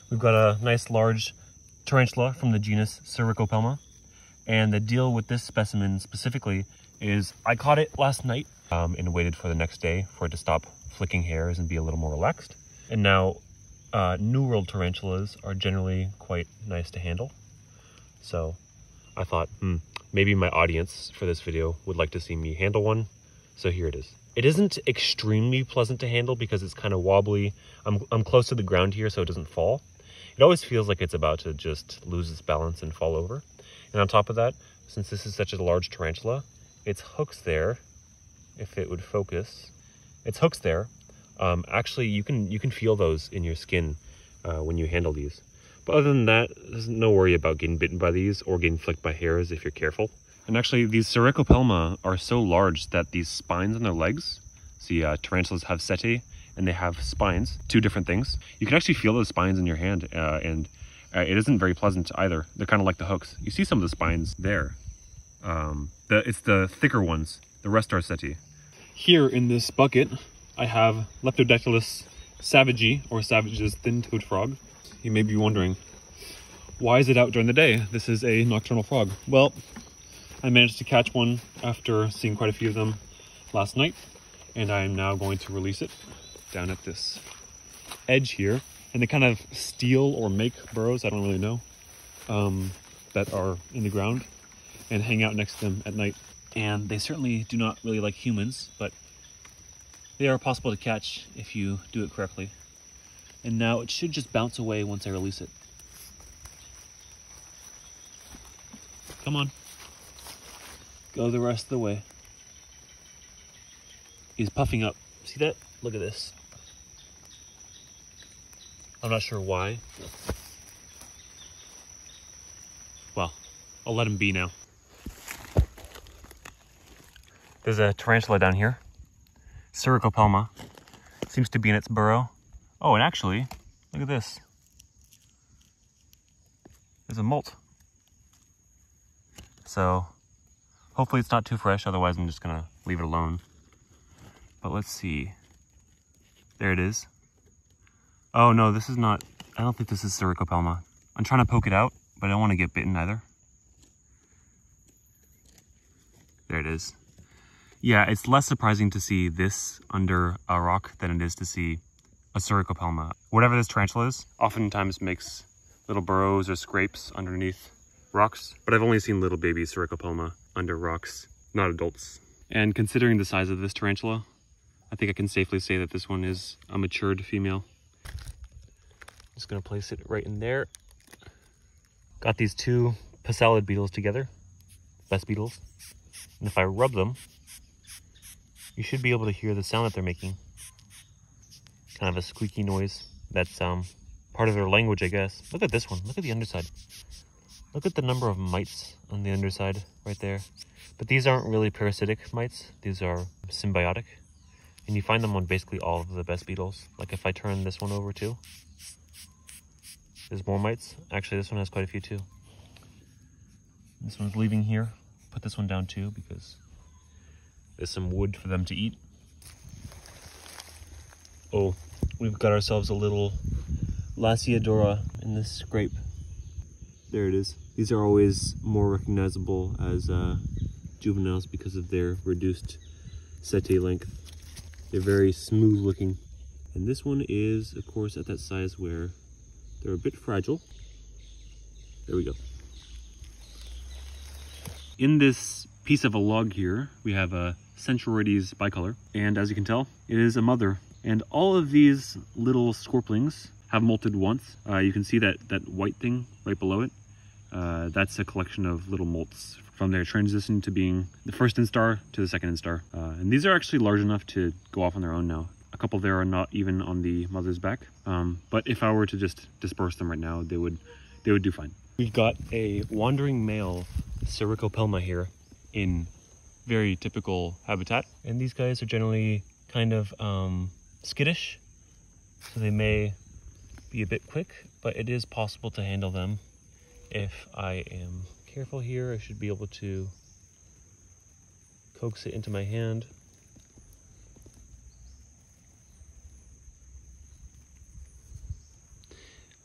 We've got a nice large tarantula from the genus Sericopelma. And the deal with this specimen specifically is I caught it last night and waited for the next day for it to stop flicking hairs and be a little more relaxed. And now New World tarantulas are generally quite nice to handle. So I thought, maybe my audience for this video would like to see me handle one. So here it is. It isn't extremely pleasant to handle because it's kind of wobbly. I'm close to the ground here so it doesn't fall. It always feels like it's about to just lose its balance and fall over. And on top of that, since this is such a large tarantula, its hooks there, if it would focus, its hooks there, actually you can feel those in your skin when you handle these. But other than that, there's no worry about getting bitten by these or getting flicked by hairs if you're careful. And actually, these Sericopelma are so large that these spines on their legs, see, tarantulas have setae and they have spines, two different things. You can actually feel those spines in your hand and it isn't very pleasant either. They're kind of like the hooks. You see some of the spines there. It's the thicker ones. The rest are setae. Here in this bucket, I have Leptodactylus savagei, or Savage's thin-toed frog. You may be wondering, why is it out during the day? This is a nocturnal frog. Well, I managed to catch one after seeing quite a few of them last night, and I am now going to release it down at this edge here. And they kind of steal or make burrows, I don't really know, that are in the ground and hang out next to them at night. And they certainly do not really like humans, but they are possible to catch if you do it correctly. And now it should just bounce away once I release it. Come on. Go the rest of the way. He's puffing up. See that? Look at this. I'm not sure why. Well, I'll let him be now. There's a tarantula down here. Sericopelma. Seems to be in its burrow. Oh, and actually, look at this. There's a molt. So, hopefully it's not too fresh, otherwise I'm just gonna leave it alone. But let's see. There it is. Oh no, this is not, I don't think this is Sericopelma. I'm trying to poke it out, but I don't want to get bitten either. There it is. Yeah, it's less surprising to see this under a rock than it is to see a Sericopelma. Whatever this tarantula is, oftentimes makes little burrows or scrapes underneath rocks, but I've only seen little baby Sericopelma under rocks, not adults. And considering the size of this tarantula, I think I can safely say that this one is a matured female. Just gonna place it right in there. Got these two Passalid beetles together, Bess beetles. And if I rub them, you should be able to hear the sound that they're making. Kind of a squeaky noise. That's part of their language, I guess. Look at this one, look at the underside. Look at the number of mites on the underside right there. But these aren't really parasitic mites, these are symbiotic. And you find them on basically all of the Bess beetles. Like if I turn this one over too, there's more mites. Actually, this one has quite a few too. This one's leaving here. Put this one down too because there's some wood for them to eat. Oh, we've got ourselves a little Lasiodora in this scrape. There it is. These are always more recognizable as juveniles because of their reduced setae length. They're very smooth looking. And this one is, of course, at that size where they're a bit fragile. There we go. In this piece of a log here, we have a Centruroides bicolor. And as you can tell, it is a mother. And all of these little scorplings have molted once. You can see that white thing right below it. That's a collection of little molts from their transition to being the first instar to the second instar. And these are actually large enough to go off on their own now. A couple there are not even on the mother's back. But if I were to just disperse them right now, they would do fine. We've got a wandering male Sericopelma here in very typical habitat. And these guys are generally kind of skittish. So they may be a bit quick, but it is possible to handle them. If I am careful here, I should be able to coax it into my hand.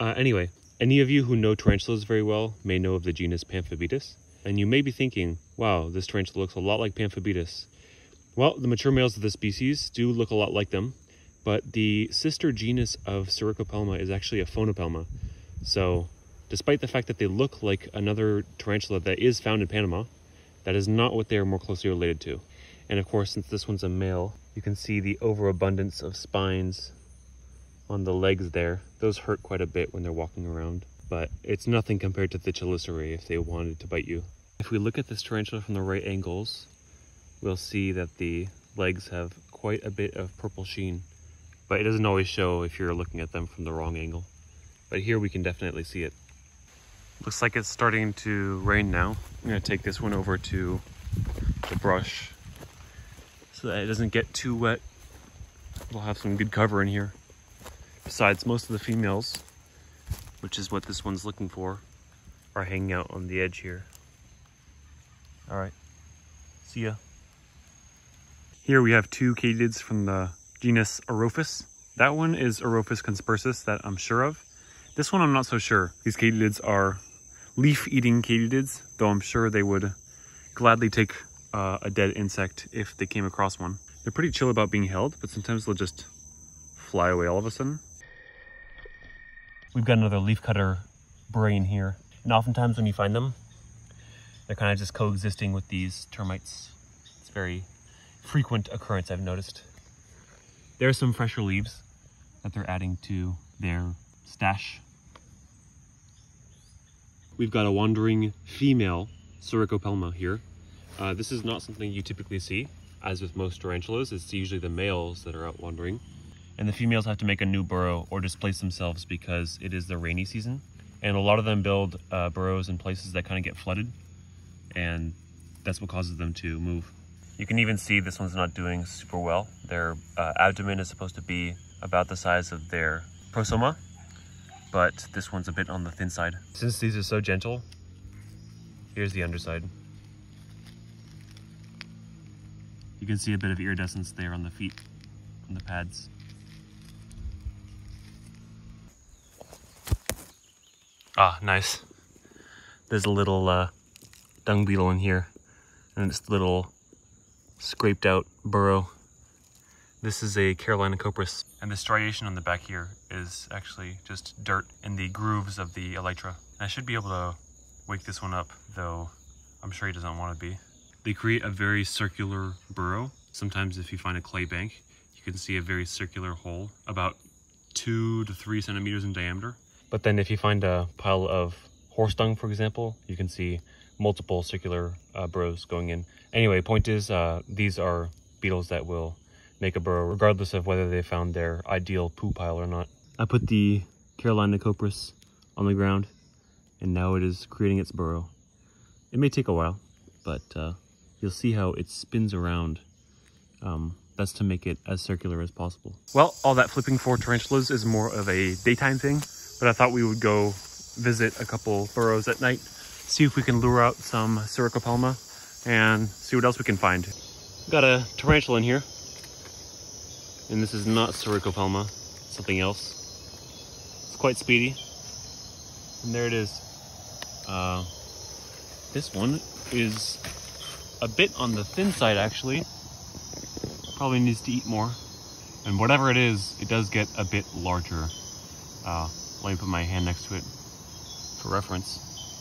Anyway, any of you who know tarantulas very well may know of the genus Pamphobetus, and you may be thinking, wow, this tarantula looks a lot like Pamphobetus. Well, the mature males of the species do look a lot like them, but the sister genus of Sericopelma is actually a Phonopelma. So, despite the fact that they look like another tarantula that is found in Panama, that is not what they are more closely related to. And of course, since this one's a male, you can see the overabundance of spines on the legs there. Those hurt quite a bit when they're walking around, but it's nothing compared to the Chelicerae if they wanted to bite you. If we look at this tarantula from the right angles, we'll see that the legs have quite a bit of purple sheen, but it doesn't always show if you're looking at them from the wrong angle. But here we can definitely see it. Looks like it's starting to rain now. I'm gonna take this one over to the brush so that it doesn't get too wet. We'll have some good cover in here. Besides, most of the females, which is what this one's looking for, are hanging out on the edge here. All right, see ya. Here we have two katydids from the genus Orophus. That one is Orophus conspersus that I'm sure of. This one I'm not so sure. These katydids are leaf-eating katydids, though I'm sure they would gladly take a dead insect if they came across one. They're pretty chill about being held, but sometimes they'll just fly away all of a sudden. We've got another leafcutter brain here, and oftentimes when you find them, they're kind of just coexisting with these termites. It's a very frequent occurrence, I've noticed. There are some fresher leaves that they're adding to their stash. We've got a wandering female Sericopelma here. This is not something you typically see. As with most tarantulas, it's usually the males that are out wandering. And the females have to make a new burrow or displace themselves because it is the rainy season. And a lot of them build burrows in places that kind of get flooded. And that's what causes them to move. You can even see this one's not doing super well. Their abdomen is supposed to be about the size of their prosoma, but this one's a bit on the thin side. Since these are so gentle, here's the underside. You can see a bit of iridescence there on the feet, on the pads. Ah, nice. There's a little dung beetle in here, and this little scraped out burrow. This is a Carolina Copris, and the striation on the back here is actually just dirt in the grooves of the elytra. And I should be able to wake this one up, though I'm sure he doesn't want to be. They create a very circular burrow. Sometimes if you find a clay bank, you can see a very circular hole, about 2 to 3 centimeters in diameter. But then if you find a pile of horse dung, for example, you can see multiple circular burrows going in. Anyway, point is, these are beetles that will make a burrow regardless of whether they found their ideal poo pile or not. I put the Carolina Copris on the ground, and now it is creating its burrow. It may take a while, but you'll see how it spins around. That's to make it as circular as possible. Well, all that flipping for tarantulas is more of a daytime thing, but I thought we would go visit a couple burrows at night, see if we can lure out some Sericopelma, and see what else we can find. Got a tarantula in here, and this is not Sericopelma, something else. It's quite speedy, and there it is. This one is a bit on the thin side, actually. Probably needs to eat more. And whatever it is, it does get a bit larger. Let me put my hand next to it for reference.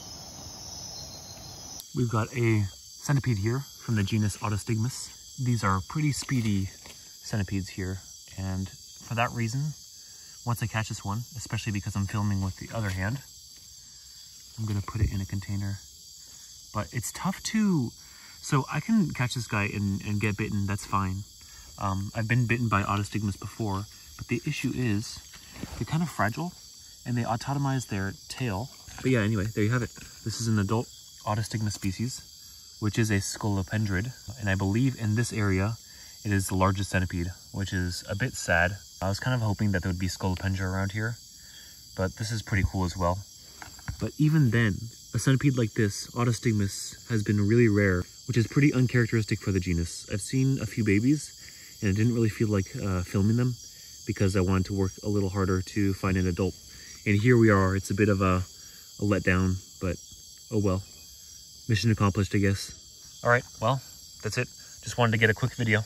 We've got a centipede here from the genus Otostigmus. These are pretty speedy centipedes here, and for that reason, once I catch this one, especially because I'm filming with the other hand, I'm gonna put it in a container. But it's tough to, so I can catch this guy and get bitten, that's fine. I've been bitten by Otostigmus before, but the issue is they're kind of fragile and they autotomize their tail. But yeah, anyway, there you have it. This is an adult Otostigmus species, which is a scolopendrid. And I believe in this area, it is the largest centipede, which is a bit sad. I was kind of hoping that there would be scolopendra around here, but this is pretty cool as well. But even then, a centipede like this, Otostigmus, has been really rare, which is pretty uncharacteristic for the genus. I've seen a few babies, and I didn't really feel like filming them because I wanted to work a little harder to find an adult. And here we are. It's a bit of a letdown, but oh well. Mission accomplished, I guess. All right, well, that's it. Just wanted to get a quick video.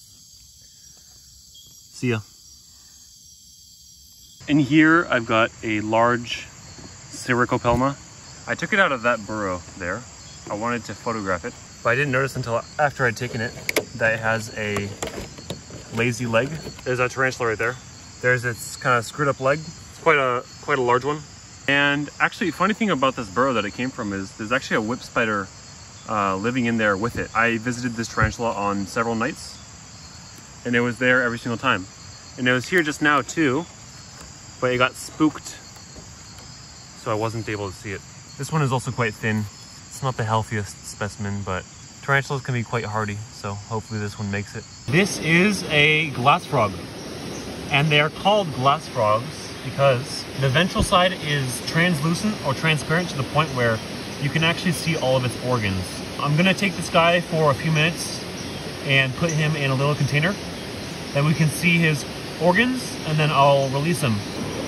See ya. In here, I've got a large Sericopelma. I took it out of that burrow there. I wanted to photograph it, but I didn't notice until after I'd taken it that it has a lazy leg. There's a tarantula right there. There's its kind of screwed up leg. It's quite a large one. And actually, funny thing about this burrow that it came from is there's actually a whip spider living in there with it. I visited this tarantula on several nights, and it was there every single time. And it was here just now too, but it got spooked, so I wasn't able to see it. This one is also quite thin. It's not the healthiest specimen, but tarantulas can be quite hardy, so hopefully this one makes it. This is a glass frog, and they are called glass frogs because the ventral side is translucent or transparent to the point where you can actually see all of its organs. I'm gonna take this guy for a few minutes and put him in a little container. Then we can see his organs, and then I'll release him.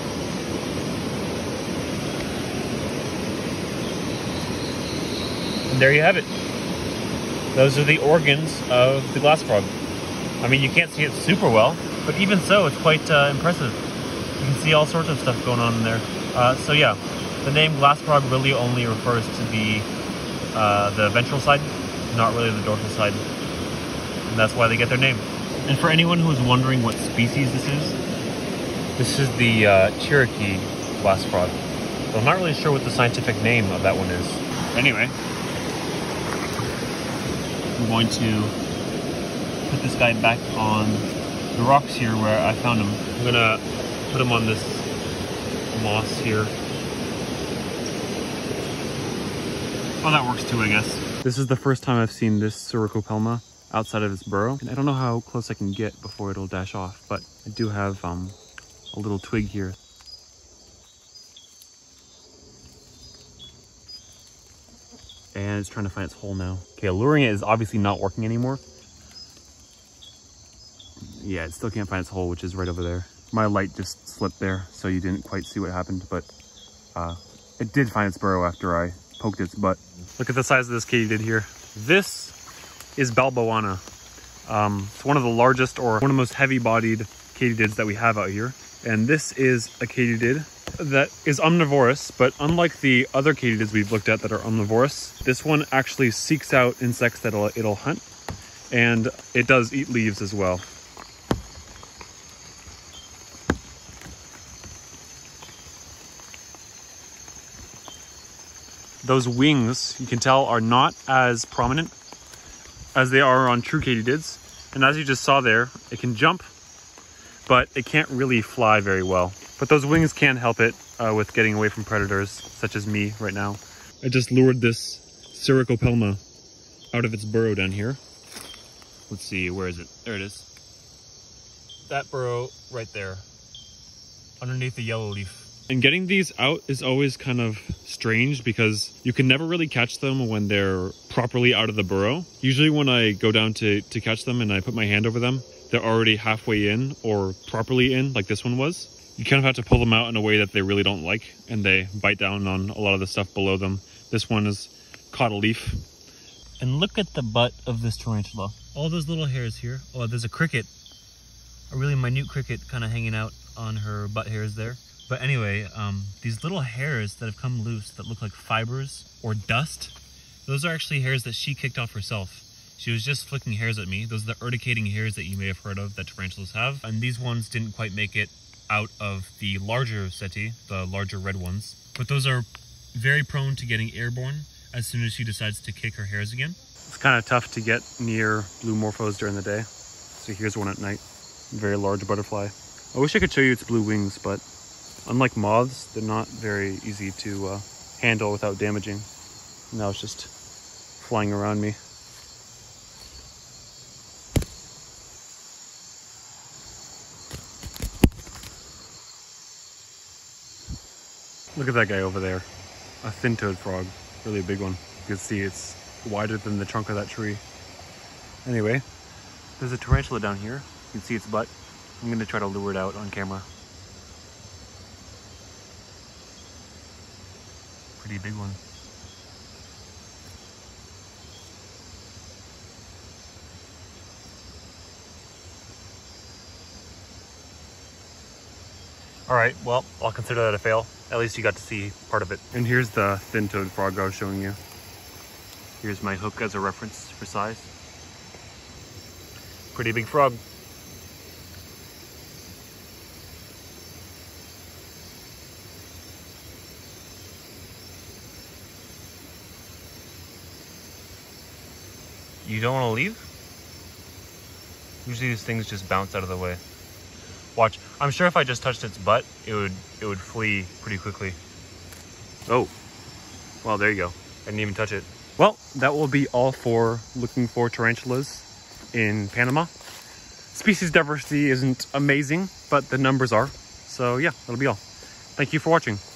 And there you have it. Those are the organs of the glass frog. I mean, you can't see it super well, but even so, it's quite impressive. You can see all sorts of stuff going on in there. So yeah, the name glass frog really only refers to the ventral side, not really the dorsal side. And that's why they get their name. And for anyone who is wondering what species this is the Cherokee glass frog. So I'm not really sure what the scientific name of that one is. Anyway, I'm going to put this guy back on the rocks here where I found him. I'm gonna put him on this moss here. Oh, that works too, I guess. This is the first time I've seen this Sericopelma outside of its burrow, and I don't know how close I can get before it'll dash off, but I do have a little twig here. And it's trying to find its hole now. Okay, alluring it is obviously not working anymore. Yeah, it still can't find its hole, which is right over there. My light just slipped there, so you didn't quite see what happened, but it did find its burrow after I poked its butt. Look at the size of this katydid here. This is Balboana. It's one of the largest, or one of the most heavy-bodied katydids that we have out here. And this is a katydid that is omnivorous, but unlike the other katydids we've looked at that are omnivorous, this one actually seeks out insects that it'll hunt, and it does eat leaves as well. Those wings, you can tell, are not as prominent as they are on true katydids. And as you just saw there, it can jump, but it can't really fly very well. But those wings can help it with getting away from predators, such as me right now. I just lured this Sericopelma out of its burrow down here. Let's see, where is it? There it is. That burrow right there, underneath the yellow leaf. And getting these out is always kind of strange because you can never really catch them when they're properly out of the burrow. Usually when I go down to catch them and I put my hand over them, they're already halfway in or properly in, like this one was. You kind of have to pull them out in a way that they really don't like, and they bite down on a lot of the stuff below them. This one has caught a leaf. And look at the butt of this tarantula. All those little hairs here. Oh, there's a cricket, a really minute cricket kind of hanging out on her butt hairs there. But anyway, these little hairs that have come loose that look like fibers or dust, those are actually hairs that she kicked off herself. She was just flicking hairs at me. Those are the urticating hairs that you may have heard of that tarantulas have. And these ones didn't quite make it out of the larger setae, the larger red ones. But those are very prone to getting airborne as soon as she decides to kick her hairs again. It's kind of tough to get near blue morphos during the day. So here's one at night. Very large butterfly. I wish I could show you its blue wings, but unlike moths, they're not very easy to handle without damaging. Now it's just flying around me. Look at that guy over there. A fin-toed frog. Really a big one. You can see it's wider than the trunk of that tree. Anyway, there's a tarantula down here. You can see its butt. I'm going to try to lure it out on camera. pretty big one. All right, well, I'll consider that a fail. At least you got to see part of it. And here's the fin-toed frog I was showing you. Here's my hook as a reference for size. Pretty big frog. You don't want to leave? Usually these things just bounce out of the way. Watch. I'm sure if I just touched its butt, it would flee pretty quickly. Oh. Well, there you go. I didn't even touch it. Well, that will be all for looking for tarantulas in Panama. Species diversity isn't amazing, but the numbers are. So yeah, that'll be all. Thank you for watching.